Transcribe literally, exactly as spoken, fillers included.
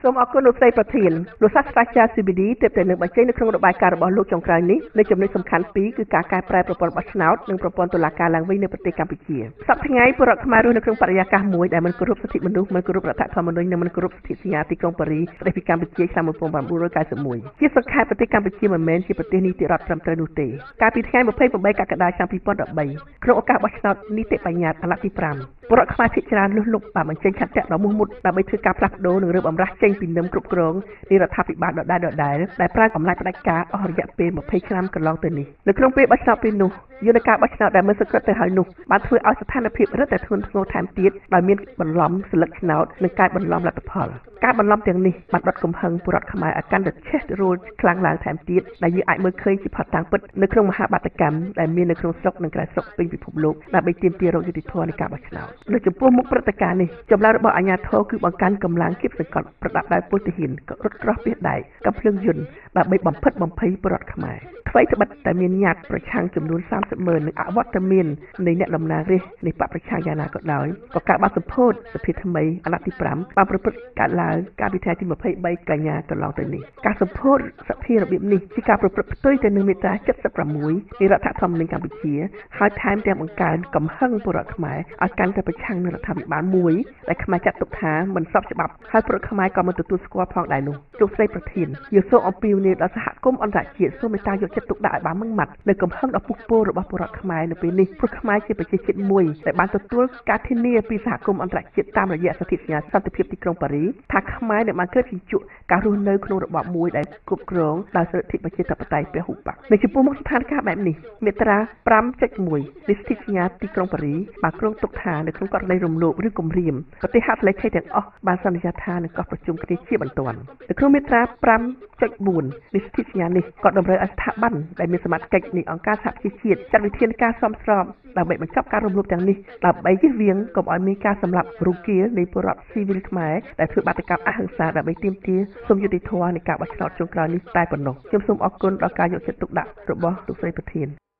សូមអរគុណលោកស្រីប្រធានលោកសាស្ត្រាចារ្យ ซี บี ดี ទើបតែនឹងបញ្ចេញនៅក្នុងរបាយការណ៍របស់លោកចុងក្រោយនេះនៅចំណុចសំខាន់ពីរគឺការកែប្រែប្រព័ន្ធបោះឆ្នោតនិងប្រព័ន្ធតុលាការឡើងវិញនៅប្រទេសកម្ពុជាសប្តាហ៍ថ្ងៃពលរដ្ឋខ្មែររស់នៅក្នុងបរិយាកាសមួយដែលមិនគោរពសិទ្ធិមនុស្សមិនគោរពរដ្ឋធម្មនុញ្ញនិងមិនគោរពសិទ្ធិសញ្ញាទីក្រុងប៉ារីសប្រទេសពីកម្ពុជាឆ្នាំnineteen ninety-oneជាសង្ខេបប្រទេសកម្ពុជាមិនមែនជាប្រទេសនីតិរដ្ឋត្រឹមត្រូវនោះទេកាលពីថ្ងៃtwenty-eightកក្កដាឆ្នាំtwenty thirteenក្នុងឱកាសបោះឆ្នោតនីតិបញ្ញត្តិអាណត្តិទីfiveពលរដ្ឋខ្មែរភាគច្រើនលុះលុបបានបញ្ចេញឆន្ទៈដ៏មោះមុតដើម្បីធ្វើការផ្លាស់ប្ដូរនិងរើបអំរាស់ចេញពីនឹមគ្រប់គ្រងនៃរដ្ឋាភិបាលដដែលៗដែលប្រើអំណាចផ្ដាច់ការអស់រយៈពេលtwentyឆ្នាំកន្លងទៅនេះនៅក្នុងពេលបោះឆ្នោតពេលនោះយន្តការបោះឆ្នោតដែលមិនសង្កត់ទៅហើយនោះបានធ្វើឲ្យស្ថានភាពរឹតតែធ្ងន់ធ្ងរថែមទៀតដោយមានបន្លំសិលឹកឆ្នោតនិងការបន្លំលទ្ធផលការបន្លំទាំងនេះបានដុតកំហឹងពលរដ្ឋខ្មែរឲ្យកាន់តែឆេះរោលខ្លាំងឡើងថែមទៀតដែលយើងអាចមើលឃើញជាផុតតាំងពិតនៅក្នុងមហាបាតកម្មដែលមាននៅក្នុងស្រុកនិងក្រៅស្រុកពេញពិភពលោកដើម្បីទាមទាររកយុត្តិធម៌នៃការបោះឆ្នោតនៅចំពោះមុខព្រឹត្តិការណ៍នេះចម្លើយរបស់អាជ្ញាធរគឺបង្កើនកម្លាំងគៀបសង្កត់ប្រដាប់ដោយពលទាហានក៏រត់ក្រោះពីដែកកំភ្លើងយន្តដើម្បីបំផិតបំភ័យពលរដ្ឋខ្មែរថ្មីត្បិតតែមានញត្តិប្រឆាំងចំនួនthirtyម៉ឺននិងអវត្តមាននៃអ្នកតំណាងរាស្ត្រនៃបកប្រឆាំងយ៉ាងណាក៏ដោយក៏ការបាត់សម្ពោធសភាថ្មីអាណត្តិទីfiveបានប្រព្រឹត្តកើតឡើងកាលពីថ្ងៃទីtwenty-threeកញ្ញាកន្លងទៅនេះការសម្ពោធសភារបៀបនេះជាការប្រព្រឹត្តផ្ទុយទៅនឹងមាត្រាseventy-sixនៃរដ្ឋធម្មនុញ្ញកម្ពុជាហើយថែមទាំងបង្កើនកំហឹងពលរដ្ឋខ្មែរឲ្យកាន់តែប្រឆាំងនឹងរដ្ឋាភិបាលមួយដែលខ្មែរចាត់ទុកថាមិនស្របច្បាប់ហើយពលរដ្ឋខ្មែរក៏មិនទទួលស្គាល់ផងដែរនោះលោកស្រីប្រធានយើងសូមអំពាវនាវដល់សហគមន៍អន្តរជាតិសូមមេត្តាយកចិត្តទុកដាក់ឲ្យបានម៉ឺងម៉ាត់នៅកំហឹងដ៏ពុះពោលរបស់ពលរដ្ឋខ្មែរនៅពេលនេះព្រោះខ្មែរជាប្រជាជាតិមួយដែលបានទទួលការធានាពីសហគមន៍អន្តរជាតិតាមរយៈសន្ធិសញ្ញាសន្តិភាពទីក្រុងប៉ារីសថាខ្មែរនឹងបានកើតជញ្ជក់ការរស់នៅក្នុងរបបមួយដែលគ្រប់គ្រងដោយសិទ្ធិប្រជាធិបតេយ្យពហុបកនៅចំពោះមុខស្ថានភាពបែបនេះមាត្រាfive point oneនៃសន្ធិសញ្ញាទីក្រុងប៉ារីសបានគ្រោងទុកថានៅក្នុងករណីរំលោភឬគំរាមប្រទេសហត្ថលេខីទាំងអស់បានសន្យាថានឹងកោះប្រជុំគ្នាជាបន្ទាន់នៅក្នុងមាត្រាfive point fourនៃសន្ធិសញ្ញានេះក៏តម្រូវឲ្យស្ថាប័នដែលមានសមត្ថកិច្ចនៃអង្គការសហប្រជាជាតិចាត់វិធានការសមស្របដើម្បីបញ្ចប់ការរំលោភទាំងនេះដើម្បីជៀសវាងកុំឲ្យមានការសម្លាប់រង្គាលនៃពលរដ្ឋស៊ីវិលខ្មែរដែលធ្វើបាតកម្មអហិង្សាដើម្បីទាមទារសុំយុត្តិធម៌នៃការបោះឆ្នោតចុងក្រោយនេះតែប៉ុណ្ណោះខ្ញុំសូមអរគុណដល់ការយកចិត្តទុកដាក់របស់លោកស្រីប្រធាន